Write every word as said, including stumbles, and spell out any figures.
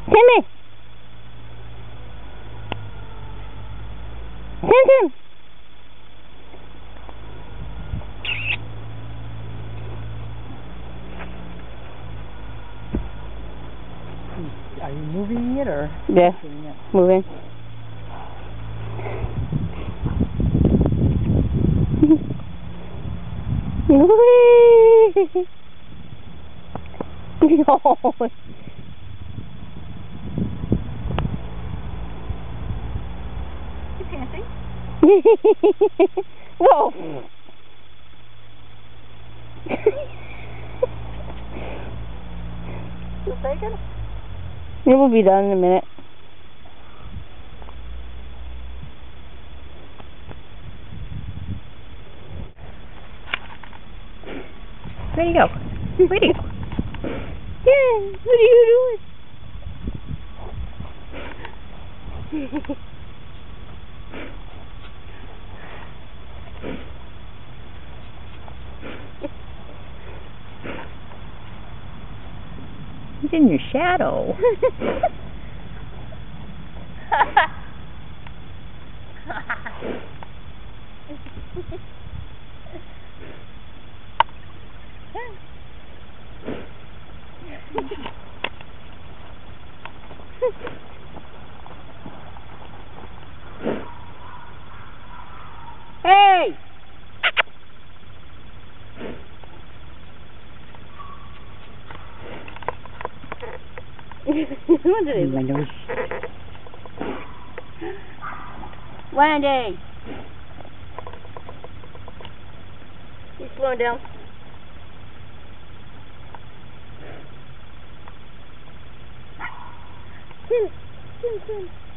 Timmy! Tim Tim! Are you moving it or? Yeah, it? moving. Whee! No. You panting? Whoa. Still taking? It will be done in a minute. Where'd he go? Where'd he go? Yeah, what are you doing? He's in your shadow. Hey! What did he My nose. Wendy! He's slowing down. Tim, Tim, Tim.